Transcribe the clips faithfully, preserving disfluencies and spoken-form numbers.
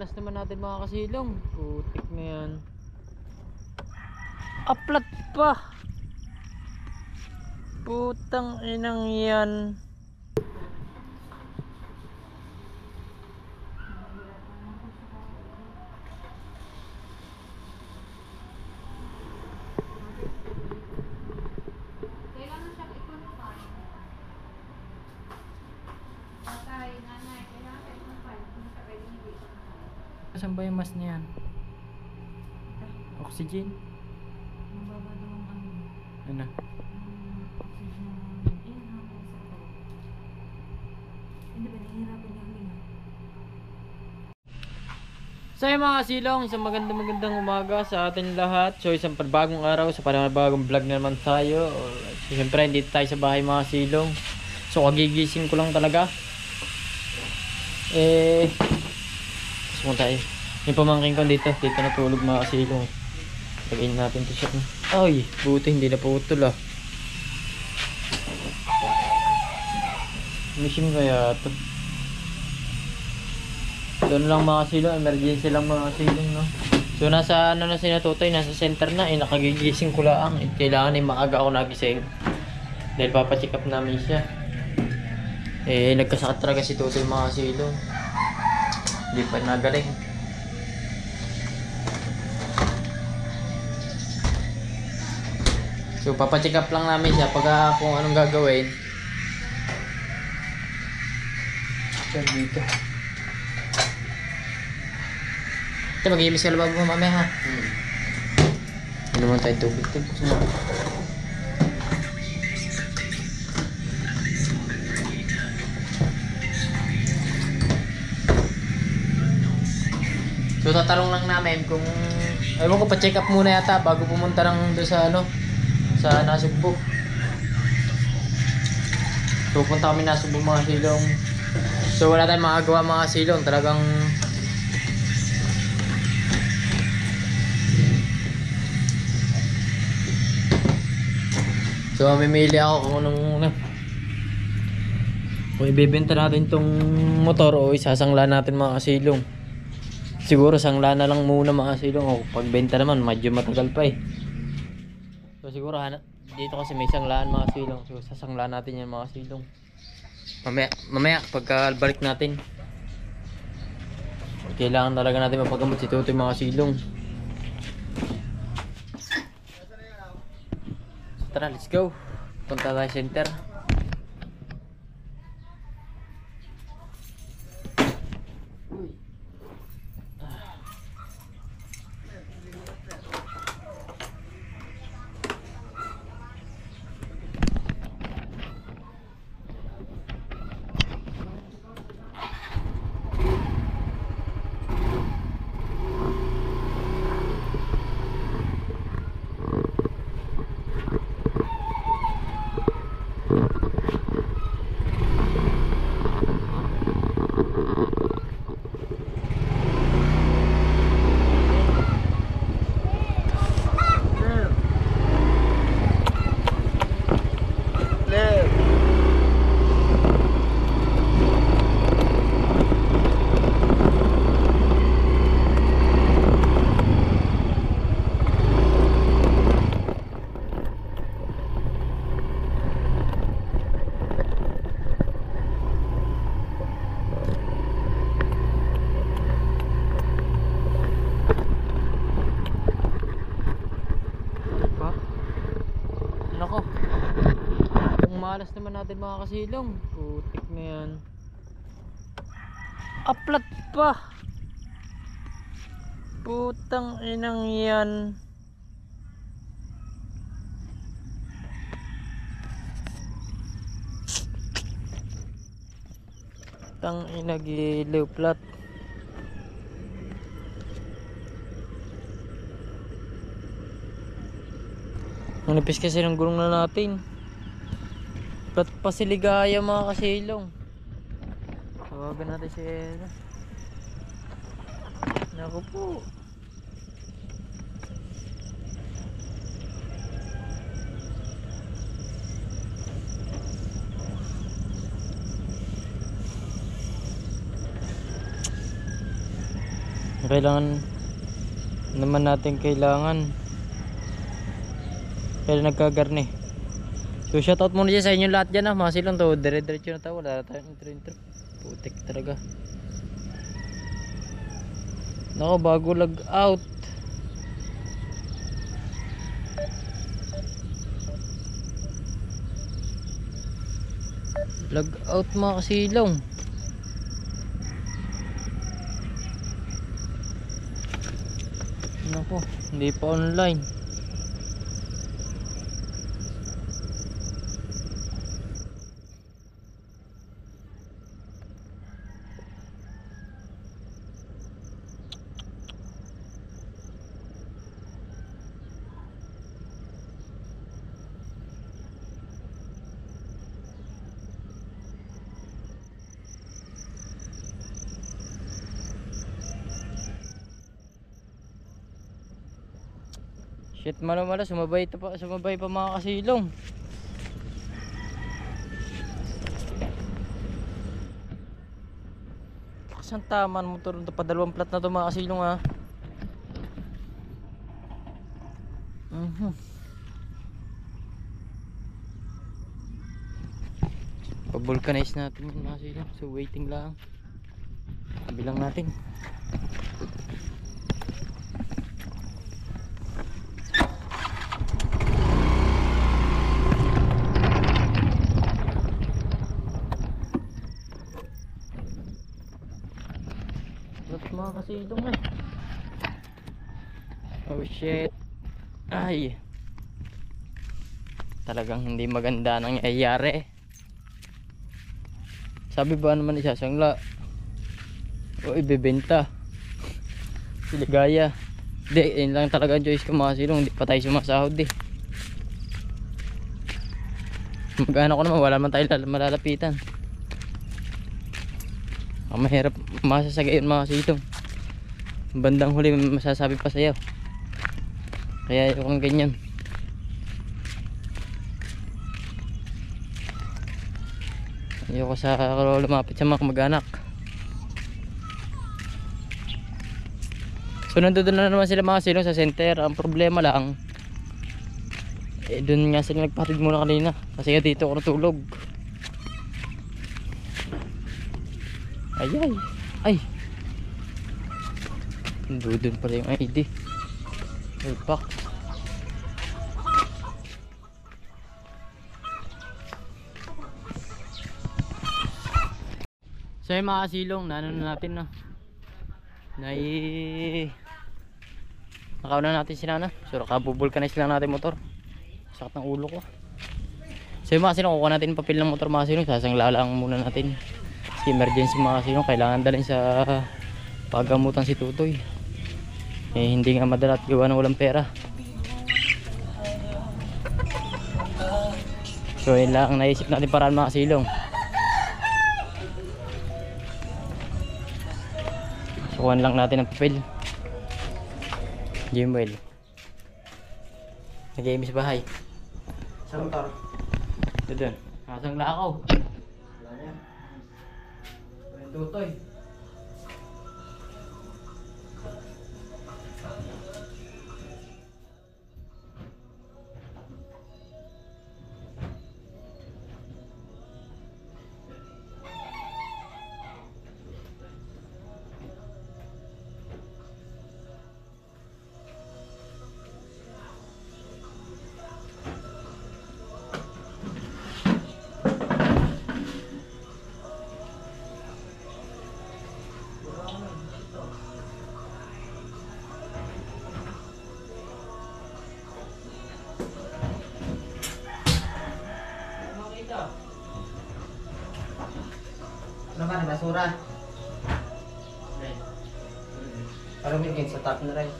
malas naman natin mga kasilong. Putik na yan. Aplat pa. Putang inang yan. Saan ba yung mas na yan? Oxygen? Mababa daw ang ano. Ano? Oxygen. Hindi ba nahihirapan niya huminga? So yung mga kasilong, isang magandang magandang umaga sa atin lahat. So isang panibagong araw, sa panibagong vlog na naman tayo. So, siyempre hindi tayo sa bahay mga kasilong. So kagigising ko lang talaga. Eh, gusto tayo. Yung pamangking ko dito, dito natulog mga kasilong. Lagyan natin ito siya. Ay, buti hindi na putol ah. Mission kaya ito. Doon lang mga kasilong, emergency lang mga kasilong, no? So nasa ano na si Natutoy, nasa center na, eh nakagigising ko lang. Eh, kailangan eh maaga ako nagising. Dahil papacheck up namin siya. Eh nagkasakit talaga si Tutoy mga kasilong. Hindi pa nagaling. So papacheck up lang namin siya pag uh, kung anong gagawin. So dito. Ito mag-iimis ka lababo mamaya ha. Hmm. Ano naman tayo tubig ito. So tatanong lang namin kung ayaw ko pa-check up muna yata bago pumunta ng doon sa ano sa Nasugbo. So punta kami Nasugbo mga silong. So wala tayong makagawa mga silong. Talagang so mamimili ako kung anong ano. Kung ibebenta natin tong motor o isasangla natin mga silong. Siguro sangla na lang muna mga silong. O pagbenta naman medyo matagal pa eh. So siguro hanap dito kasi may sanglaan mga silong. So sasanglaan natin yan mga silong. Mamaya, mamaya pagka balik natin. Kailangan talaga natin mapagamot si Tutoy mga silong. So tara, let's go. Punta tayo center. Malas naman natin mga kasilong. Putik na yan. Aplat pa. Putang inang yan. Tang inagiliw plat. Ang nipis kasi ng gulong na natin. Plat pa si Ligaya mga kasilong. Tawagan natin si Ella. Naku po. Kailangan naman natin kailangan. Kaya nagkagarni. So shoutout muna dyan sa inyo lahat dyan ah. Mga silong to. Dire-diretso na tayo. Wala na tayong intro-intro. Putik talaga. Nako, bago lag out. Lag out mga kasilong. Nako, hindi pa online. Shit, malo-malo, sumabay pa, sumabay pa mga kasilong. Saan tama ang motor nito? Padalawang plat na to mga kasilong ha. Mhm. Pa-vulcanize natin mga kasilong. So waiting lang. Bilang natin. Mga kasilong eh. Oh shit. Ay, talagang hindi maganda nangyayari. Sabi ba naman isasangla o ibebenta? Siligaya. Hindi, yun lang talaga ang choice ko mga kasilong. Hindi pa tayo sumasahod eh. Mag-ano ko naman, wala man tayo malalapitan. Ang mahirap masasagayon mga kasilong. Bandang huli masasabi pa sa'yo. Kaya yung ganyan. Ayoko sa lumapit sa mga kamag-anak. So nandun na naman sila mga kasilong sa center. Ang problema lang, eh dun nga sila nagpatid muna kanina. Kasi dito ako natulog. Ay ay ay, doon pala yung I D. Ulpak. So yung mga kasilong, naano na natin no, nai nakauna natin si Nana. So nakabubulkanize lang natin motor. Sakit ng ulo ko. So yung mga kasilong, kukuha natin papel ng motor mga kasilong. Sasangla lang muna natin. Emergency mga kasilong, kailangan dalhin sa pagamutan si Tutoy. Eh hindi nga madala at gawa na walang pera. So yun lang ang naisip natin paraan mga kasilong. Sukuhan lang natin ang papel. Jimwell nag-iimis bahay. Saan motor? Ito dun, nasang lakaw. Tutoy. Ano ba, basura? Parang may sa top na rin.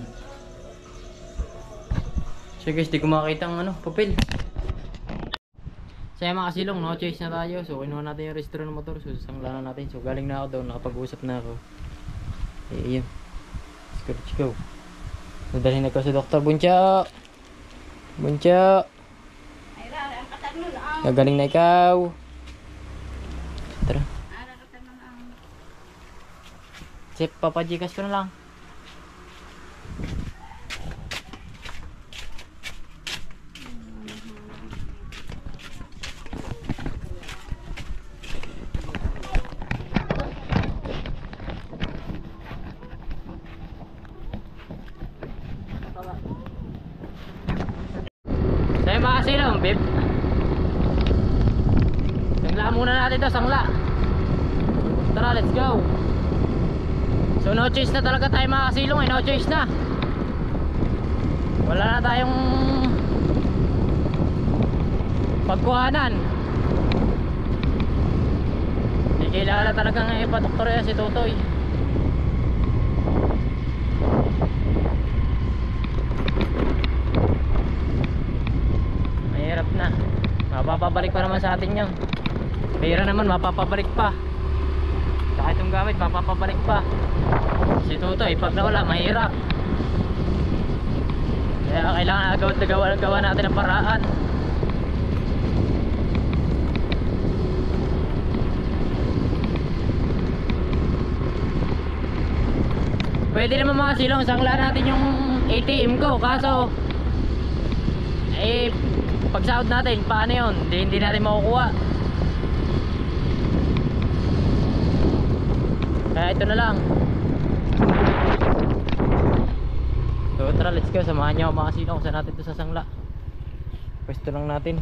So guys, di ko makakita ang ano, papel. So yung mga kasilong, no choice na tayo. So kinuha natin yung registro ng motor. So sasangla na natin. So galing na ako doon, nakapag-usap na ako. Eh yun, let's go, let's go. So dalhin na ko sa Doktor Buncha. Buncha, gagaling na ikaw. Tara. Sip, papajikas ko na lang. Sa'yo mga kasilong, Bib. Sangla muna natin to, sangla. Tara, let's go. So no choice na talaga tayo mga kasilong eh, no choice na. Wala na tayong pagkuhanan. Hindi kailangan na talagang ipatuktorya si Totoy. Mahirap na. Mapapabalik pa naman sa atin yun. Pera naman mapapabalik pa. Saka itong gamit mapapabalik pa. Si Totoy pag nawala mahirap. Kaya kailangan agawat na gawa, gawa natin ang paraan. Pwede naman mga silong, sangla natin yung A T M ko. Kaso eh pag sahod natin paano yun? Hindi, hindi natin makukuha. Kaya ito na lang. So tara, let's go. Samahan niyo ako mga sino kung saan natin ito sasangla. Pwesto lang natin.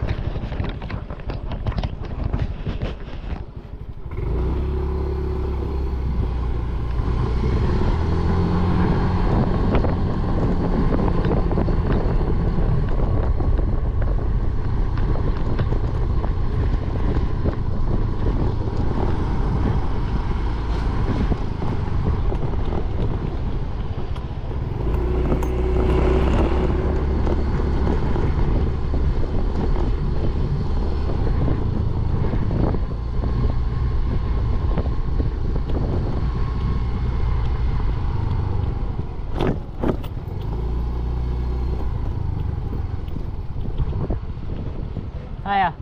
Kaya.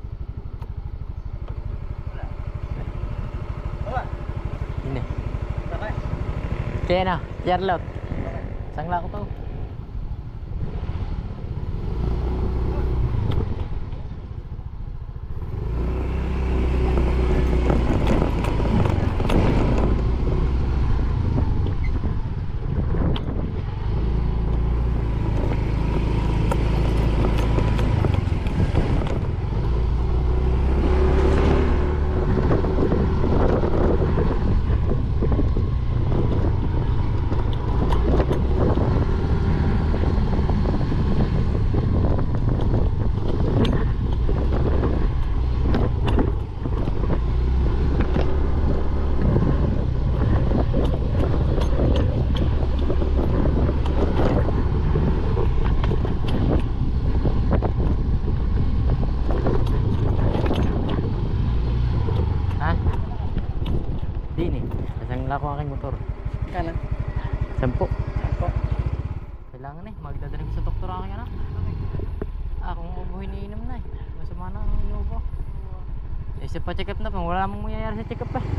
Ini. Kaya na, Charlotte. Sangla ko to. Ako aking motor. Kailan? Sampo. Sampo. Kailangan eh, magdadaling sa doktor aking anak. Ah, kung ubo iniinom na eh. Masama na ang inubo. Eh, isa pa check up na pa. Wala mong mangyayari sa check up eh.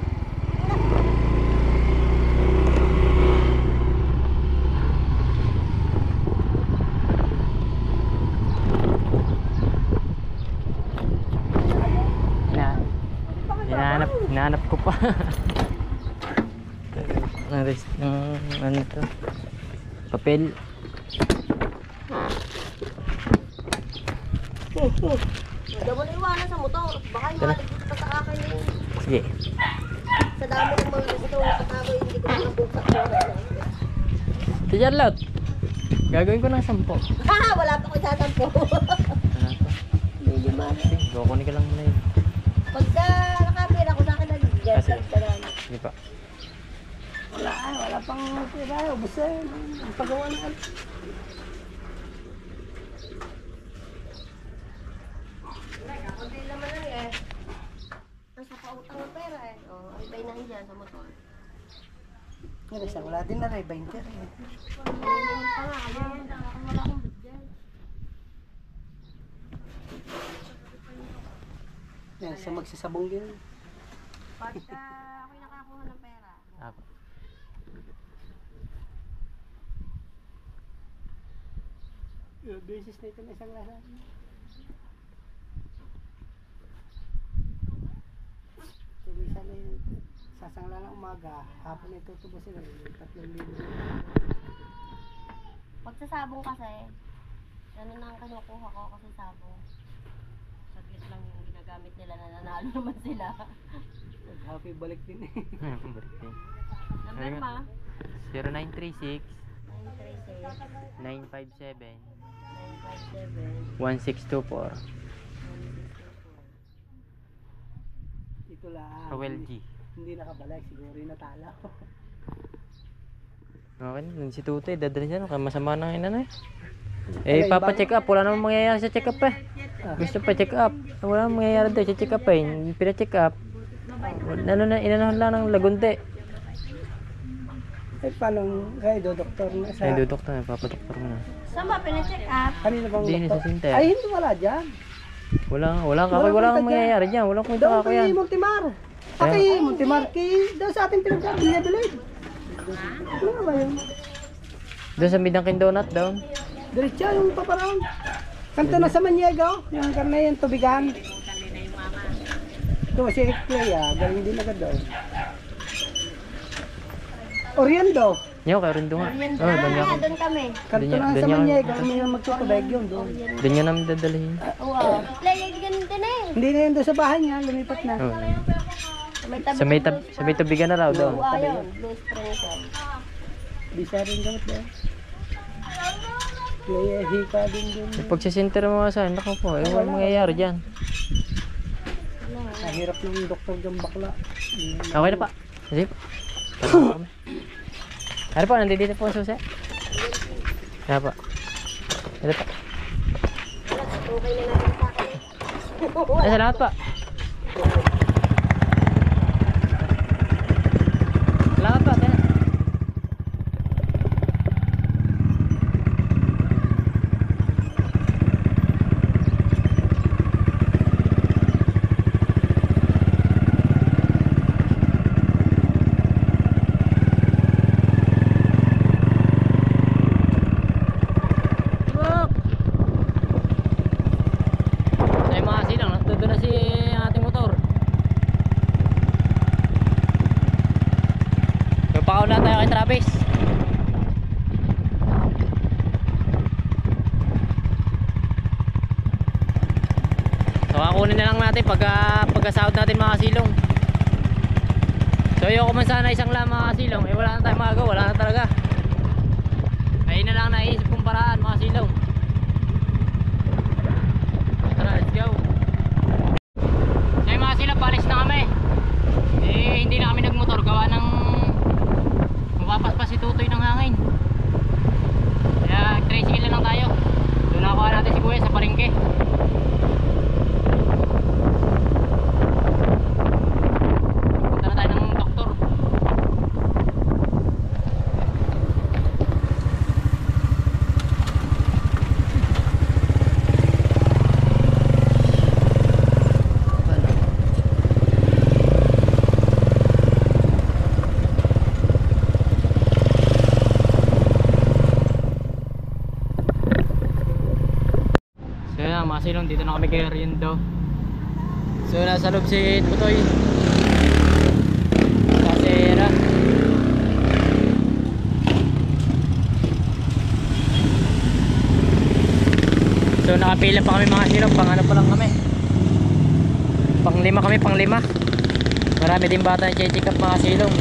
Hina, hinahanap, hinahanap ko pa. Naris ng ano to, papel. Oh, oh. Huwag mo na iwanan sa motor. Baka iwanan pa sa akin yun. Sige. Sa dami ng mga gusto ko nakatago, hindi ko nakabuksak ko. Si Charlotte, gagawin ko ng sampo. Ha! Wala pa ko sasampo. Ano to? May lima. Sige, kukunin ka lang muna yun. Pagka nakapira ko sa akin na Ah, sige. nag-get. Sige pa. Wala ay, wala pang pira. Ubus eh. Ang pagawa na. Kunti naman lang eh. Nasa pautang ng pera eh. O, ay bainahin dyan sa motor. Yan, isang wala din na rin, twenty rin. Hindi pa nga. Ayan, wala akong bit dyan. Yan, sa magsasabong din. Pagka ako'y nakakuha ng pera. Ako. Yung beses na ito na isang lasa. Tumisa na yung sasangla ng umaga, hapon na ito tubusin na yung tatlong libo. Pag sa sabong kasi, ganun na ang kinukuha ko kasi sabong. Saglit lang yung ginagamit nila na nanalo naman sila. Happy balik din eh. Number ma? zero nine three six, nine three six, nine five seven, nine five seven, one six two four. one six two four. Ito lang. Rowel G. Hindi nakabalik, siguro yung natalo. Okay, nun si Tutoy, dadalhin siya, no? Kaya masama na ngayon, ano eh. Eh, papacheck up, wala namang mangyayari sa check up eh. Gusto pa check up, wala namang mangyayari doon sa check up eh. Pina-check up, ano na, inanahan lang ng lagunti. Eh, paano, kaya do, doktor na sa... Ay, dudoktor na, papadoktor na. Saan ba pina-check up? Kanina bang Hindi, doktor? sa Sinter. Ay, hindi wala dyan. Wala, wala kakoy, Wala wala kang punta mangyayari dyan, wala kong Doon ito kay yan. Multimar. Ah, kay Multimar, kay... Doon sa ating pinagkabilad. Ano nga ba yun? Doon sa Midangkin Donut down. Diretso yung paparang. Kanto na sa Maniego, yung karne yung tubigan. Ito si Clea, galing din agad doon. Oriendo. Nyo, kayo rin doon nga. Oriental. Oh, doon nga. Ah, doon kami. Kanto Doon na yan- sa doon yan- Maniego, kami yung magtutubeg yun doon. Doon nga namin dadalhin. Oo. Play, ganun din eh. Hindi na yun doon sa bahay niya, lumipat na. Oh. May tabi Sa may, ng tab blue sa may tubigan na raw doon. Oo, ayun. Blue Spring. Di siya rin gamit doon. Clea, hika din doon. Pag sa center mo sa akin, naku po, eh, walang mangyayari dyan. Mahirap ng doktor dyan bakla. Okay na pa. Sige pa. Tara kami. Ano po, nandito po ang susi. Ano pa. Ito pa. Okay na natin sa akin eh. Ay, salamat pa. Salamat pa. Kaya. Ay, mga silang, nandun na si ating motor. Pakaw na tayo kay Travis. So kakunin na lang natin pagka pagkasahod natin mga silong. So ayoko man sana isang lang mga silong, eh wala na tayong magagawa, wala na talaga. Ayun na lang naisip kong paraan mga silong. Tara, let's go. So yung mga silong, palis na kami. Eh hindi na kami nagmotor, gawa ng mapapaspas si Tutoy ng hangin. Kaya tricycle na lang tayo. Doon nakuha natin si Kuya sa palengke. Punta na tayo ng doktor. So yun mga silong, dito na kami kay Riendo. So nasa loob si Tutoy. Kasera. So nakapila pa kami mga silong, pang ano pa lang kami. Pang lima kami, pang lima. Marami din bata na check up mga silong.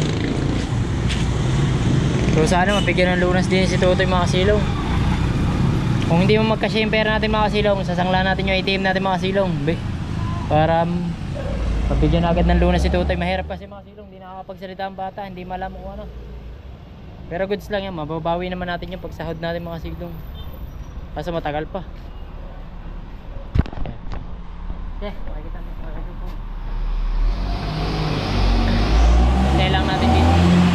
So sana mabigyan ng lunas din si Tutoy mga silong. Kung hindi mo magkasya yung pera natin mga silong, sasangla natin yung A T M natin mga silong. Be, para um, mabigyan agad ng lunas si Tutoy. Mahirap kasi mga silong, hindi nakakapagsalita ang bata, hindi malam kung ano. Pero goods lang yan, mababawi naman natin yung pagsahod natin mga silong. Kaso matagal pa. Okay, makikita mo. Makikita mo. Hintay lang natin dito.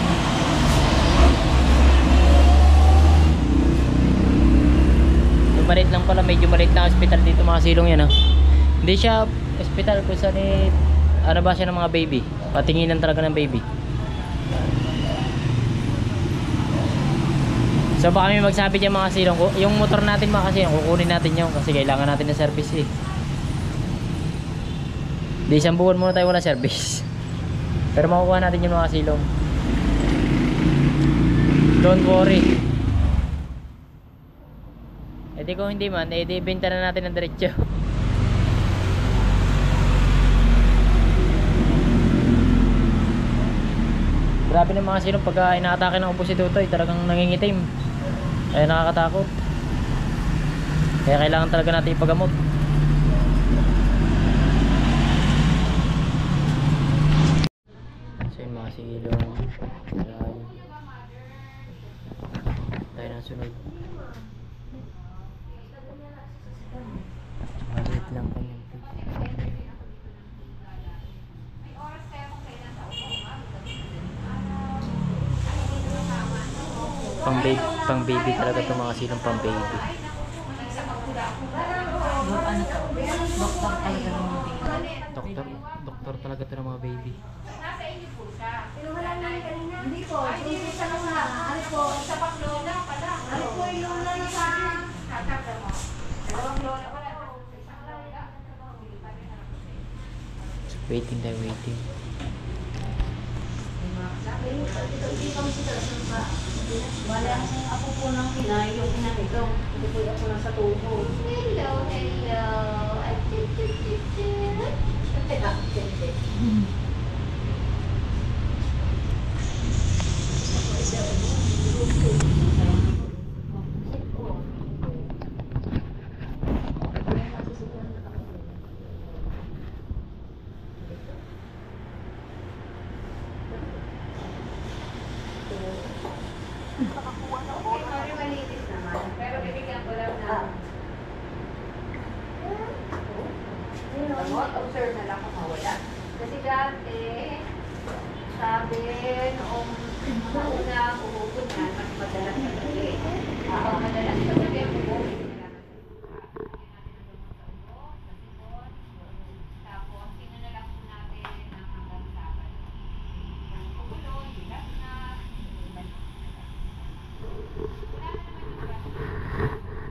Maliit lang pala, medyo maliit na hospital dito mga silong yan ha. Hindi siya hospital kung saan eh, ano ba siya ng mga baby, patinginan talaga ng baby. So baka may magsabi dyan mga silong, ku- yung motor natin mga silong, kukunin natin yun kasi kailangan natin ng service eh. Di isang buwan muna tayo wala service. Pero makukuha natin yung mga silong. Don't worry. E di kung hindi man, eh di benta na natin ng diretsyo. Grabe ng mga silong pagka inaatake ng upo si Tutoy, talagang nangingitim. Kaya nakakatakot. Kaya kailangan talaga natin ipagamot. So yung mga silong. Ayan. Tayo na sunod. Maliit lang kanyang pig. Pang baby, pang baby talaga itong mga silong pang baby. Yung ano to? Doktor talaga ng mga baby. Doktor, doktor talaga ito ng mga baby. Hindi po, hindi sa luna. Ano po, sa paklola pala. Ano po yung luna na sa Waiting tayo, waiting. Wala ang apo po ng Pinay, yung ina nito. Ito po yung ako nasa tubo. Hello, hello. Ay, tip, tip, tip, tip. Teka, tip, tip. Observe na lang kung mawala. Kasi dati, sabi noong una pupunan, mas madalas sa gabi. Ako madalas sa gabi, pupunan na lang. Tapos, sinala po natin ang hanggang sabat. Ang pupulo, hilap na. Wala na naman yung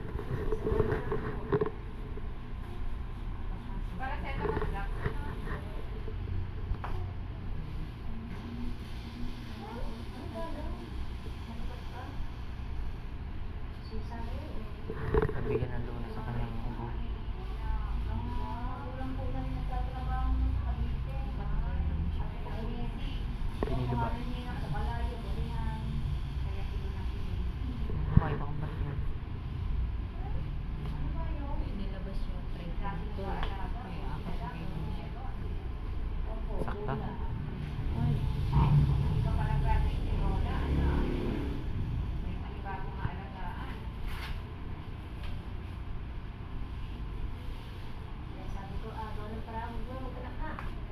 para sa ito mag-lock. Nabigyan ng luna sa kanyang ubo. Piniluba. Okay, bakang balik yun. Nilabas yung tray. May apat na baby siya. Sakta. Sabi ko, ah, doon para magmamagana ka.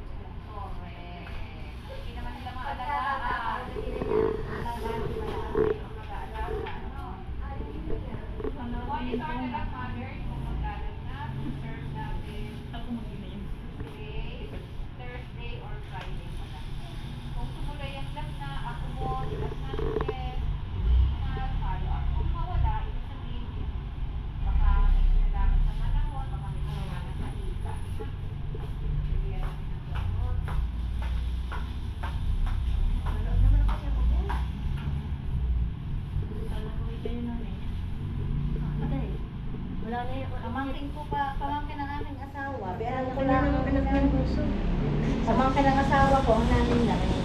Hindi naman nila Pagka maalagaan. Monitor na lang, mother, kung maglalagnas, serve natin Tuesday, Thursday, or Friday pa lang. Kung tumulay ang lagna, ako mo, lagna natin, na follow up. Kung mawala, ibig sabihin, baka may kinagamit sa panahon, baka may kinagamit sa ika. Bigyan natin ng gamot. Malood naman ako siya mo. Wala na yung Pamangkin ko pa, pamangkin ng aming asawa. Pero Wala na naman anak ng puso. pamangkin ng asawa ko, ang namin na rin.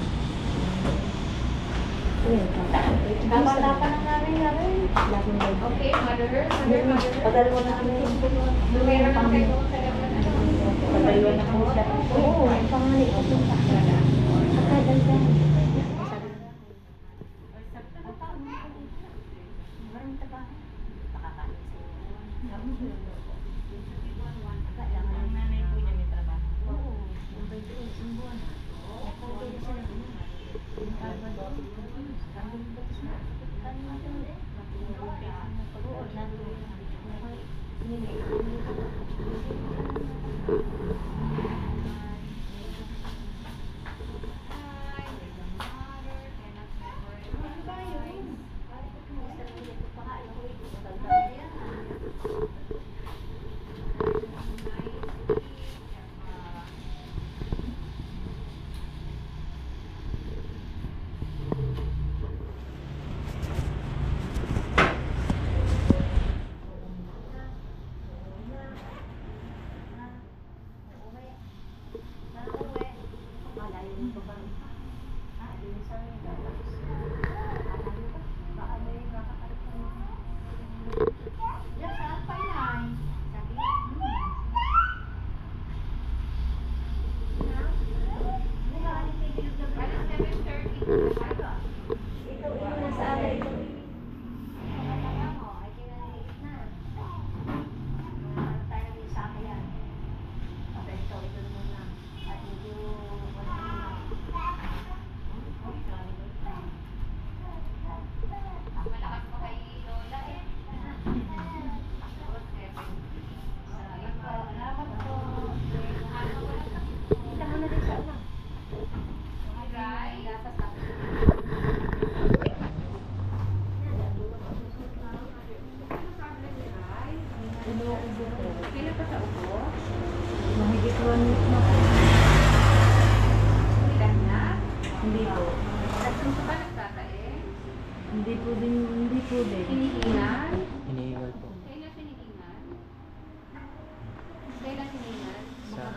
Kabata pa ng namin na rin. Okay, mother, mother, mother. Pagdalawa na kami. Lumera na kayo sa laban na. Pagdalawa na kami siya. Oo, ang pangalit ko sa kanya. Akadal ka.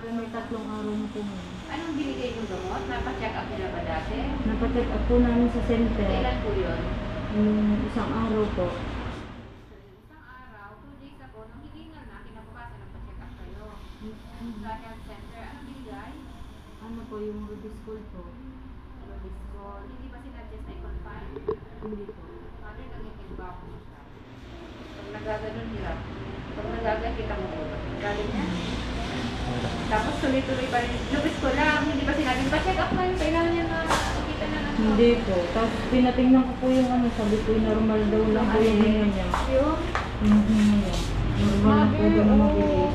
po may tatlong araw na po ngayon. Anong binigay yung gamot? Napa-check up nila ba dati? Napacheck up po namin sa center. Kailan po yun? Yung isang araw po. Isang araw, two days ago, nung hilingan na, kinabukasan nagpa-check up kayo. Sa health center, anong binigay? Ano po yung Rubiscol po? Rubiscol. Hindi ba sinadjust ay confine? Hindi po. Mother, nangitigba ko siya. Pag nagaganon nila, pag nagagan kita mo po. Galing niya. Tapos tuloy-tuloy pa rin. Rubiscol lang, hindi ba sinabing pa-check up kayo? Kailangan niya na makita na ng Hindi po. Tapos pinatingnan ko po yung ano, sabi ko yung normal daw lang po yung hinga niya. Yung? Yung hinga niya. Normal na po daw na mabilis.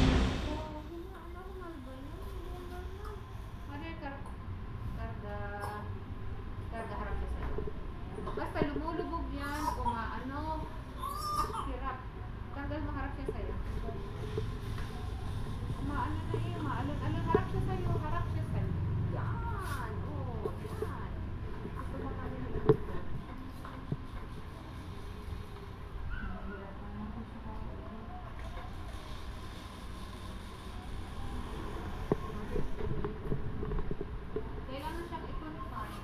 Mother, kar karga, karga harap siya sa'yo. Basta lumulubog yan, umaano, hirap. Tanggal mo harap siya sa'yo. Umaano na eh, umaalon-alon, harap siya sa'yo, harap siya sa'yo. Yan, oh, yan. Gusto mo kami ng kailangan siyang i-confine.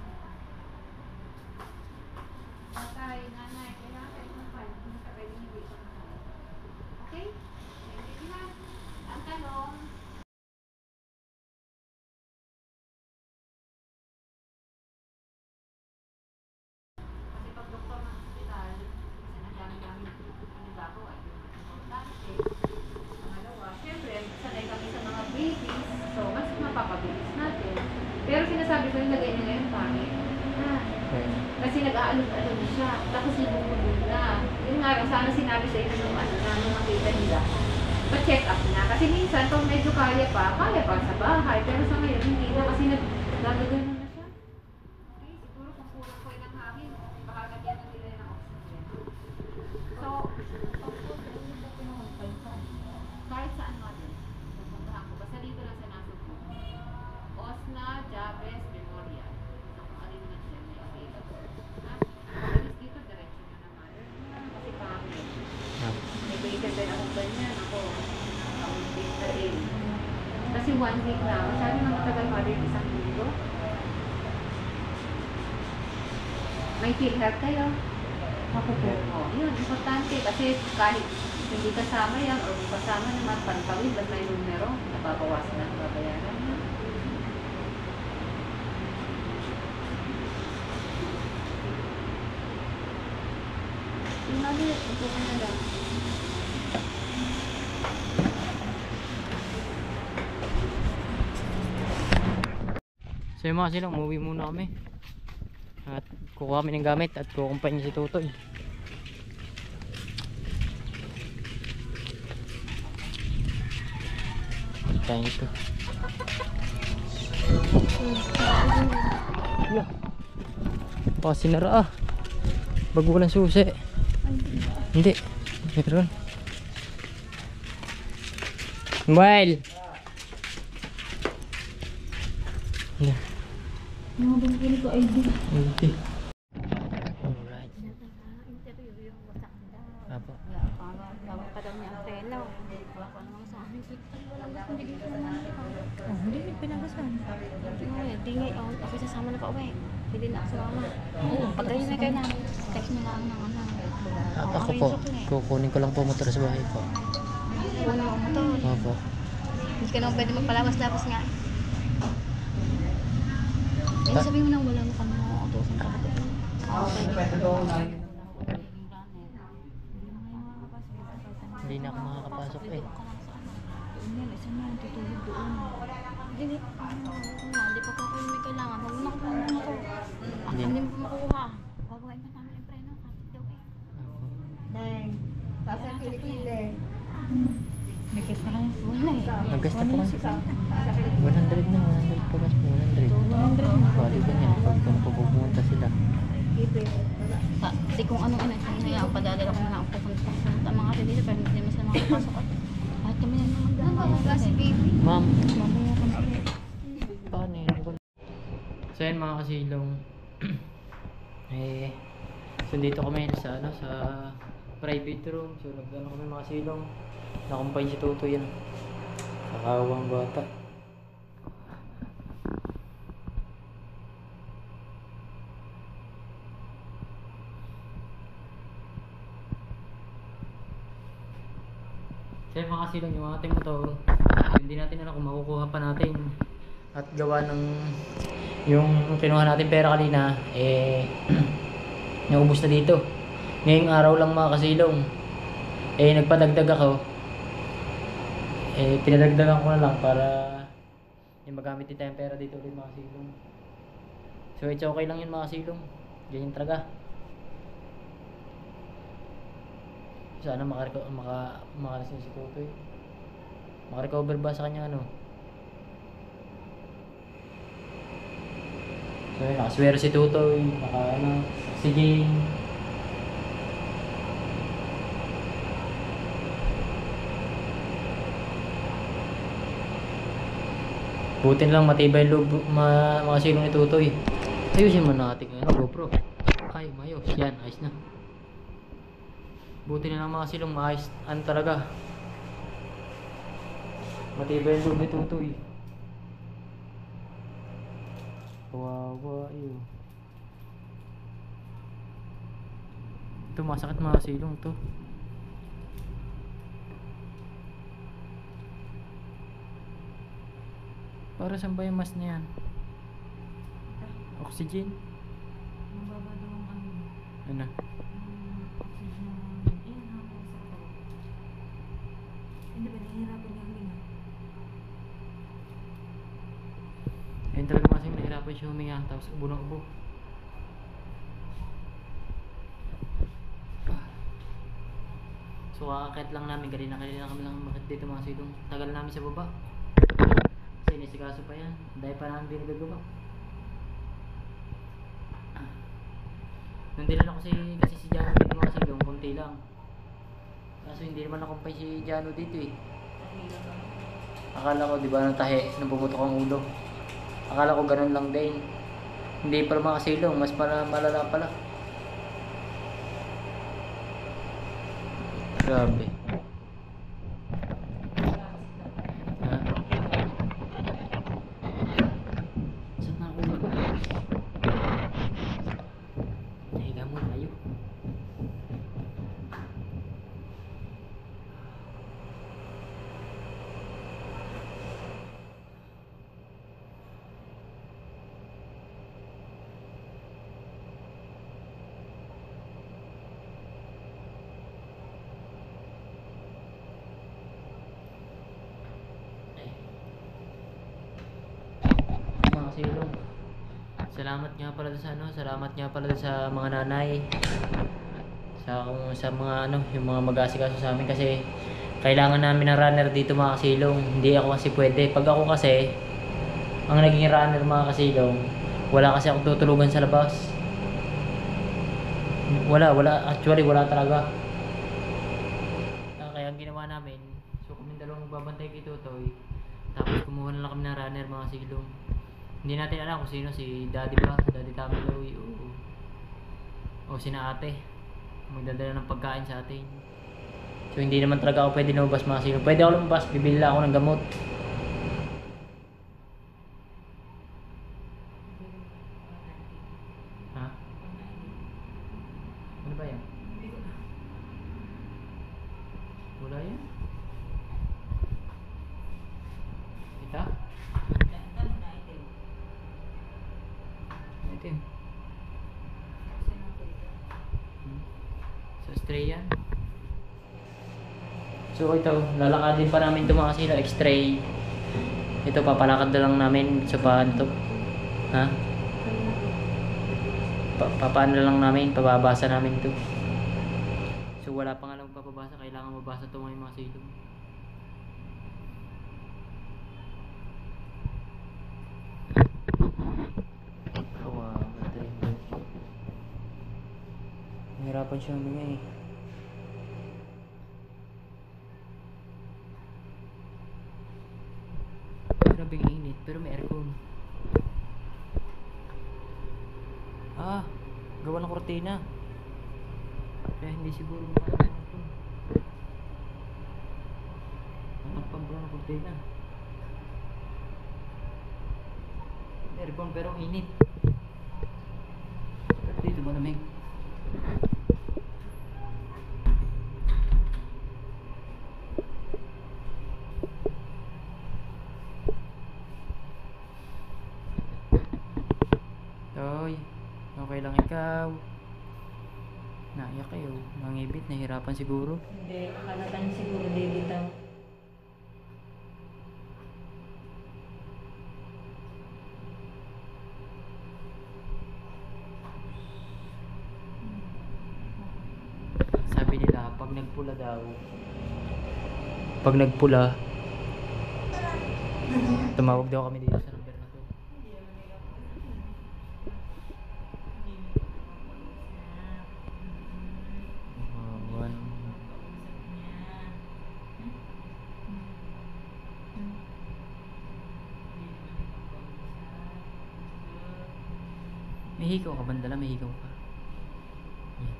Tatay, nanay, kailangan siyang i-confine. Hindi sa pwede hindi i-confine. Okay? Sige na. Ang tanong, kasi pag doktor ng hospital, kasi ang dami-dami panibago ay importante. Pangalawa, syempre, sanay kami sa mga babies, so mas mapapabilis natin. Pero sinasabi ko yung lagay niya ngayon pangit. Ah, kasi nag-aalog-alog siya, tapos ibubulog na. Yun nga lang, sana sinabi sa inyo nung ano na, nung makita nila, pa-check up na. Kasi minsan, kung medyo kaya pa, kaya pa sa bahay. Pero sa ngayon, hindi na kasi nag-gagagano na siya. Okay, siguro kung puro ko ng hangin, baka lagyan na nila ng oxygen. So, kahit saan natin, pupuntahan ko. Basta dito lang sa Nasugbu. Osna, Jabez, Memorial. So, kung alin man siya, may available. Ha? Pag-alis dito, diretso na naman. Kasi pangit. May vacant din akong ganyan. Ako, kaunting na rin. Kasi one week na. Masyado na matagal mother isang linggo. May PhilHealth kayo? Ako po. Oo, yun. Importante. Kasi kahit hindi kasama yan o kasama naman pantawid, basta may numero, nababawasan na ang babayaran mo. Yung mali, ito ka na lang. So yung mga silang, umuwi muna kami. At kukuha kami ng gamit at kukumpay niya si Tutoy. Tayo ito. Yeah. Oh, sinara ah. Bago walang susi. Hindi. Meron. Mobile. Yeah. Mga bangkili ko ay di. Okay. Alright. Interview yung wasak daw. Apo. Gawin pa daw niya ang pena. Wala ko naman sa amin. Oh, hindi pinagasan. Hindi nga, oh, ako sasama na pa uwi. Hindi na ako sumama. Pag ganyan na kayo na, text mo lang ng ano. At ako po, kukunin ko lang po motor sa bahay po. Kunin mo motor. Opo. Hindi ka naman pwede magpalawas-lawas nga. Eh, Ah. sabihin mo na wala mo kami mga utusan ka. Hindi na ako makakapasok eh. Yan, isa na yung tutulog doon. Hindi, ano, hindi pa po kayo may kailangan. Huwag mo na ako ng motor. Ah, Hindi. hindi mo pa makukuha. Gagawain pa namin yung preno. Kapit daw eh. Dahil, Tapos ang kilikili. nagkis na kayo. Wala eh. Nagkasta po kasi. one hundred na, one hundred po mas one hundred. one hundred. Bali ganyan, pag kung pupunta sila. Ta- Kasi kung ano ano, kaya ang padadala ko na lang pupunta sa mga kapit dito, pero hindi mo sila makapasok. At kahit kami na naman gano'n. Ano si baby? Ma'am, Mamaya ka na ulit. paano yun? So yan mga kasilong. eh, so dito kami sa ano, sa private room. So nagano kami mga kasilong. Nakumpay si Tutoy yan. Kakawang bata. Kaya mga kasilang yung ating motor, hindi natin alam kung makukuha pa natin. At gawa ng yung kinuha natin pera kanina, eh, naubos na dito. Ngayong araw lang mga kasilong, eh, nagpadagdag ako. Eh, pinadagdagan ko na lang para yung magamit din tayong pera dito ulit mga kasilong. So, it's okay lang yun mga kasilong. Ganyan talaga. Sana makareco maka makalis na si Tutoy. Makarecover ba sa kanya ano? So yun, nakaswero si Tutoy, naka ano, si Jane. Buti lang matibay yung loob ma mga silong ni Tutoy. Ayusin mo natin ano, GoPro. Ay, mayos. Yan, ayos na. Buti na lang mga silong maayos. Ano talaga? Matibay yung loob ni Tutoy. Kawawa yun. Ito masakit mga silong to. Para saan ba yung mask na yan? Oxygen? Mababa daw ang ano. Ano? Yung oxygen ng inhale sa katawan. Hindi ba nahihirapan niya huminga? Ayun talaga masing nahirapan siya huminga. Tapos ubo na ubo. So kakakit lang namin. Kanina kanina kami lang makit dito mga silong. Tagal namin sa baba. Kasi inisikaso pa yan. Dahil pa namin binagagawa. Nung dinala ko si, kasi si Jano dito mga silong, konti lang. Kaso hindi naman nakumpay si Jano dito eh. Akala ko di ba natahe nung pumutok ang ulo. Akala ko ganun lang din. Hindi pala mga silong, mas pala, malala pala. Grabe. Ha? Saan na ulo ko? Nahiga mo tayo. Mga silong. Salamat nga pala sa ano, salamat nga pala sa mga nanay. Sa kung sa mga ano, yung mga mag-aasikaso sa amin kasi kailangan namin ng runner dito mga kasilong. Hindi ako kasi pwede. Pag ako kasi ang naging runner mga kasilong, wala kasi akong tutulugan sa labas. Wala, wala. Actually, wala talaga. Ah, kaya ang ginawa namin, so kami dalawang magbabantay kay Tutoy. Tapos kumuha na lang kami ng runner mga kasilong. Hindi natin alam kung sino, si Daddy ba? Daddy Tommy Louie o, o sina ate. Magdadala ng pagkain sa atin. So hindi naman talaga ako pwede lumabas mga sino. Pwede ako lumabas, bibili lang ako ng gamot. Ha? Ano ba yan? Wala yan? Ita? Itim. Hmm. Sa Australian. So ito, lalakadin pa namin ito mga sila, X-ray. Ito, papalakad na lang namin sa paano to. Ha? Pa papaano na lang namin, pababasa namin ito. So wala pa nga lang papabasa, kailangan mabasa ito ngayon mga silong. Nahirapan siya huminga eh. Grabing init, pero may aircon. Ah, gawa ng kortina. Kaya hindi siguro makakaya ng aircon. Ang pagpaggawa ng kortina. Aircon pero init. Pero dito malamig. Toy, okay lang ikaw. Naiyak kayo, mangibit, nahirapan siguro. Hindi, akala tayo siguro bibitaw. Sabi nila, pag nagpula daw, pag nagpula, tumawag daw kami dito sa number na to. Uh, one. May hikaw ka, bandala, may hikaw ka. Yan.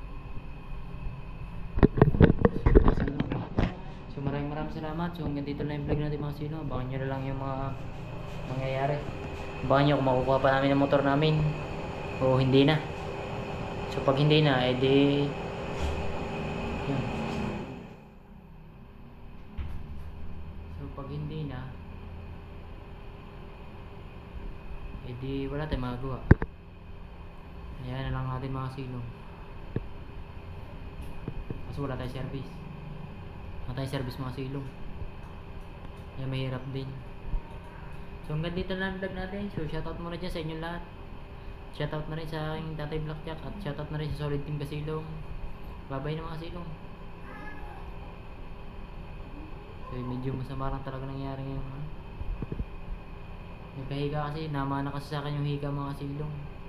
So maraming maraming salamat. So hanggang dito lang yung vlog natin mga sino. Abangan nyo na lang yung mga mangyayari. Abangan nyo kung makukuha pa namin ang motor namin o hindi na. So pag hindi na, edi yun. So pag hindi na, edi wala tayong magagawa. Ayan na lang natin mga silong. Kasi wala tayong service. Wala tayong service mga silong. Kaya mahirap din. So hanggang dito na ang vlog natin. So shoutout muna dyan sa inyong lahat. Shoutout na rin sa aking Tatay Blackjack. At shoutout na rin sa Solid Team Kasilong. Babay na mga silong. So medyo masama lang talaga nangyari ngayon. Nagkahiga kasi. Namana kasi sa akin yung higa mga silong.